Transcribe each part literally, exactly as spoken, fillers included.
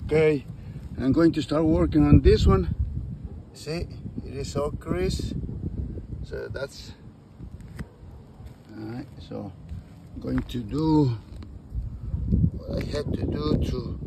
Okay, I'm going to start working on this one. See, it is all crease, so that's all right. So I'm going to do what I had to do to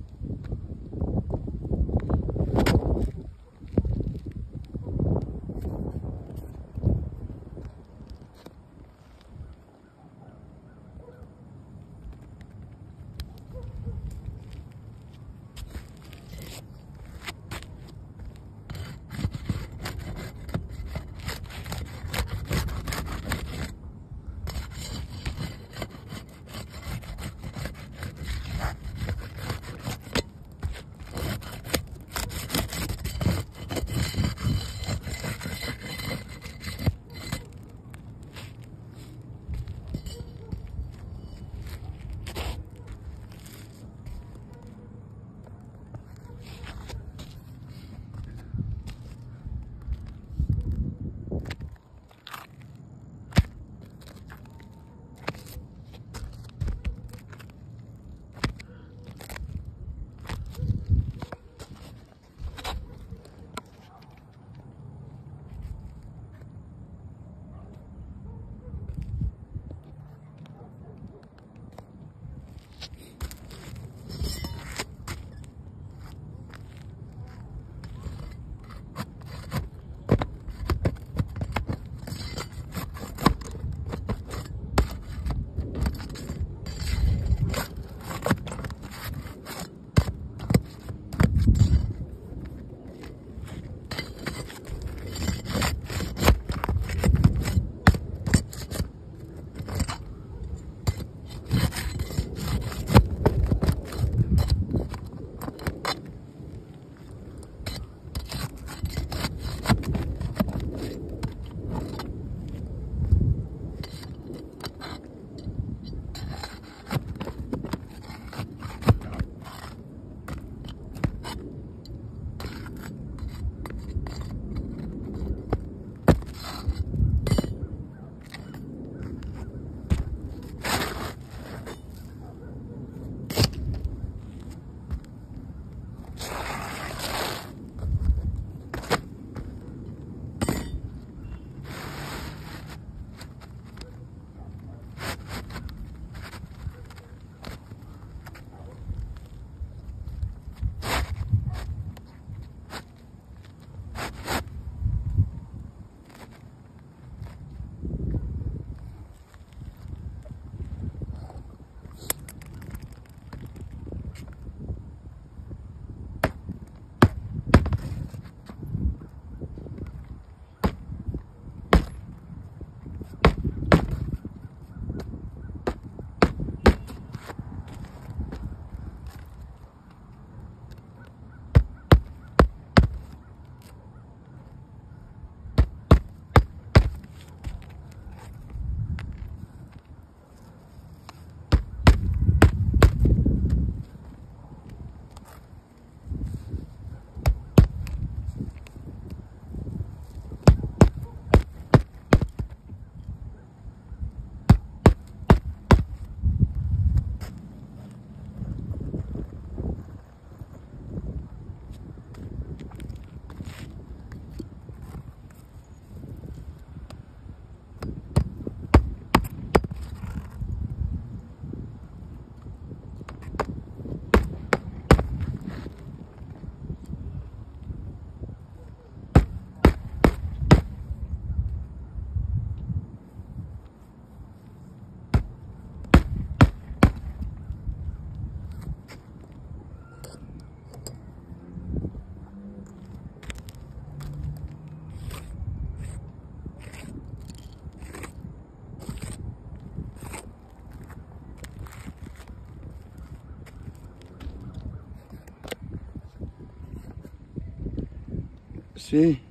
see,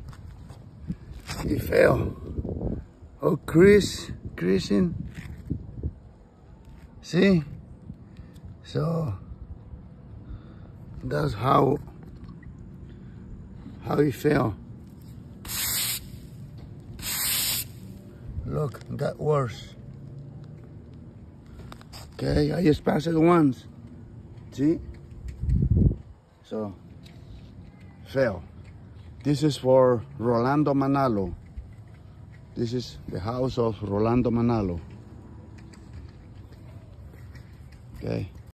he fell. Oh, crease, creasing. See? So that's how how he fell. Look, got worse. Okay, I just passed it once. See? So, fail. This is for Rolando Manalo. This is the house of Rolando Manalo. Okay.